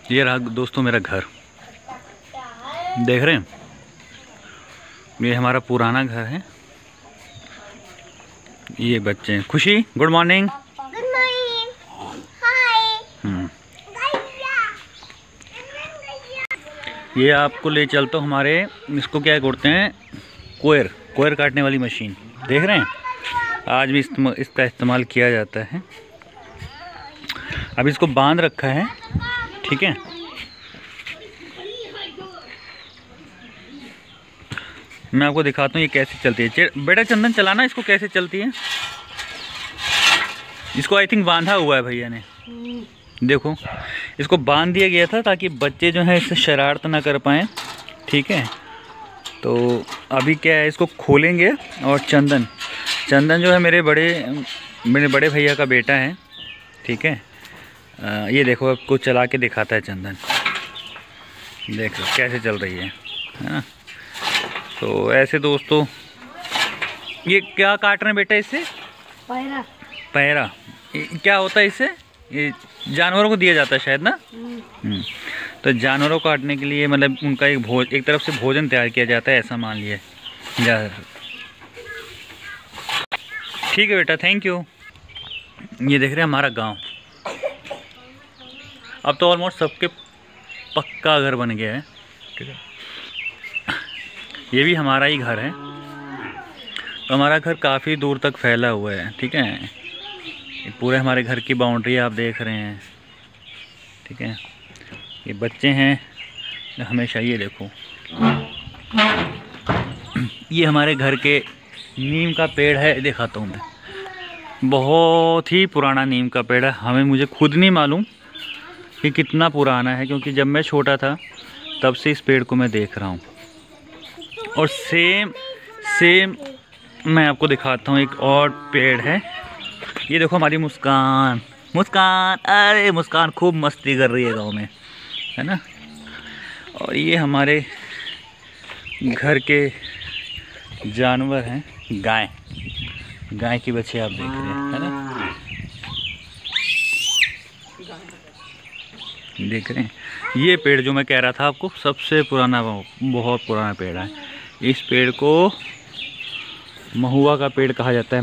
ये रहा दोस्तों मेरा घर, देख रहे हैं। ये हमारा पुराना घर है। ये बच्चे हैं। Khushi, good morning. Good morning. Hi. ये आपको ले चलता हूँ हमारे, इसको क्या बोलते हैं, कोयर काटने वाली मशीन, देख रहे हैं। आज भी इसका इस्तेमाल किया जाता है। अब इसको बांध रखा है, ठीक है। मैं आपको दिखाता हूँ ये कैसे चलती है। बेटा चंदन चलाना इसको, कैसे चलती है। इसको आई थिंक बांधा हुआ है भैया ने, देखो। इसको बांध दिया गया था ताकि बच्चे जो हैं इससे शरारत ना कर पाएँ, ठीक है। तो अभी क्या है, इसको खोलेंगे। और चंदन जो है मेरे बड़े भैया का बेटा है, ठीक है। ये देखो आपको चला के दिखाता है चंदन, देख लो कैसे चल रही है ना। तो ऐसे दोस्तों, ये क्या काट रहे हैं बेटा इससे? पैरा। क्या होता है इससे? ये जानवरों को दिया जाता है शायद ना। तो जानवरों को काटने के लिए मतलब उनका एक तरफ से भोजन तैयार किया जाता है, ऐसा मान लिए जा। ठीक है बेटा, थैंक यू। ये देख रहे हैं हमारा गांव। अब तो ऑलमोस्ट सबके पक्का घर बन गया है, ठीक है। ये भी हमारा ही घर है। तो हमारा घर काफ़ी दूर तक फैला हुआ है, ठीक है। ये पूरे हमारे घर की बाउंड्री आप देख रहे हैं, ठीक है। ये बच्चे हैं हमेशा, ये देखो। ये हमारे घर के नीम का पेड़ है, दिखाता हूँ मैं। बहुत ही पुराना नीम का पेड़ है। मुझे खुद नहीं मालूम कि कितना पुराना है, क्योंकि जब मैं छोटा था तब से इस पेड़ को मैं देख रहा हूँ। और सेम मैं आपको दिखाता हूँ, एक और पेड़ है। ये देखो हमारी मुस्कान। अरे मुस्कान खूब मस्ती कर रही है गाँव में, है ना। और ये हमारे घर के जानवर हैं, गाय की बच्चे आप देख रहे हैं, है ना। देख रहे हैं ये पेड़ जो मैं कह रहा था आपको, सबसे पुराना, बहुत पुराना पेड़ है। इस पेड़ को महुआ का पेड़ कहा जाता है।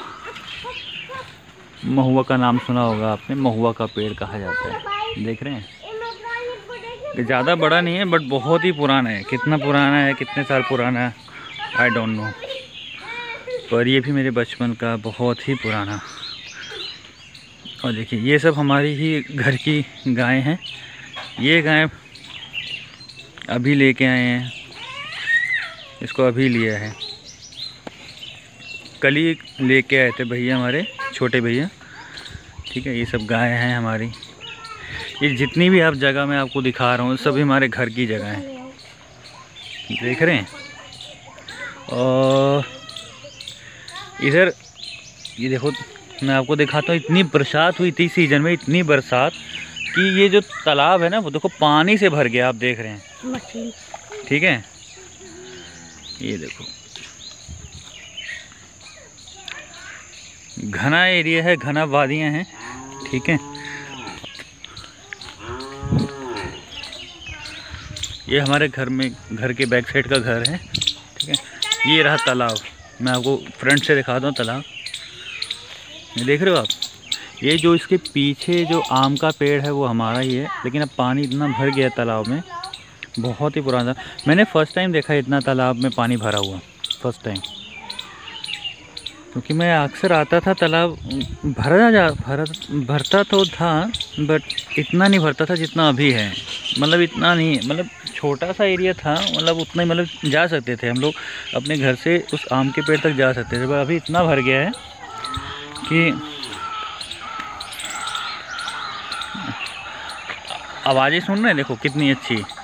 महुआ का नाम सुना होगा आपने, महुआ का पेड़ कहा जाता है। देख रहे हैं, ज़्यादा बड़ा नहीं है बट बहुत ही पुराना है। कितना पुराना है, कितने साल पुराना है, आई डोंट नो। पर ये भी मेरे बचपन का बहुत ही पुराना। और देखिए ये सब हमारी ही घर की गाय हैं। ये गाय अभी लेके आए हैं, इसको अभी लिया है। कल ही लेके आए थे भैया, हमारे छोटे भैया, ठीक है। ये सब गाय हैं हमारी। ये जितनी भी आप जगह मैं आपको दिखा रहा हूँ सभी हमारे घर की जगह हैं, देख रहे हैं। और इधर ये देखो, मैं आपको दिखाता हूँ। इतनी बरसात हुई थी सीजन में, इतनी बरसात कि ये जो तालाब है ना वो देखो पानी से भर गया, आप देख रहे हैं, ठीक है। ये देखो घना एरिया है, घना वादियाँ हैं, ठीक है। ये हमारे घर के बैक साइड का घर है, ठीक है। ये रहा तालाब, मैं आपको फ्रंट से दिखा दूँ तालाब। ये देख रहे हो आप, ये जो इसके पीछे जो आम का पेड़ है वो हमारा ही है। लेकिन अब पानी इतना भर गया तालाब में, बहुत ही पुराना। मैंने फ़र्स्ट टाइम देखा इतना तालाब में पानी भरा हुआ, फर्स्ट टाइम। क्योंकि मैं अक्सर आता था, तालाब भरता तो था बट इतना नहीं भरता था जितना अभी है। मतलब इतना नहीं, मतलब छोटा सा एरिया था, मतलब उतना ही, मतलब जा सकते थे हम लोग अपने घर से उस आम के पेड़ तक जा सकते थे। पर अभी इतना भर गया है कि आवाज़ें सुन रहे हैं, देखो कितनी अच्छी।